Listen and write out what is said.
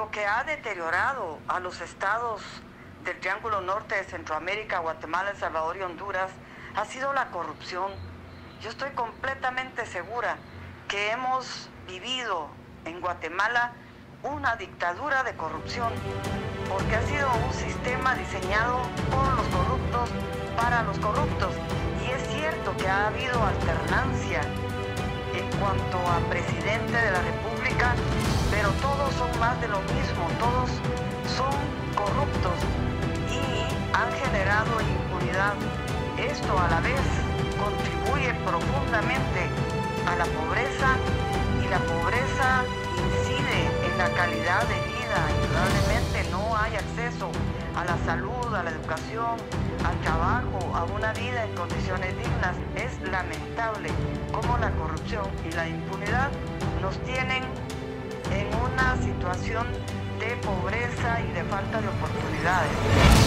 lo que ha deteriorado a los estados del Triángulo Norte de Centroamérica, Guatemala, El Salvador y Honduras ha sido la corrupción. Yo estoy completamente segura que hemos vivido en Guatemala una dictadura de corrupción, porque ha sido un sistema diseñado por los corruptos para los corruptos. Y es cierto que ha habido alternancia en cuanto a presidente de la República, pero todos son más de lo mismo, todos son corruptos y han generado impunidad. Esto a la vez contribuye profundamente a la pobreza, y la pobreza incide en la calidad de vida. Indudablemente no hay acceso a la salud, a la educación, al trabajo, a una vida en condiciones dignas. Es lamentable cómo la corrupción y la impunidad nos tienen en una situación de pobreza y de falta de oportunidades.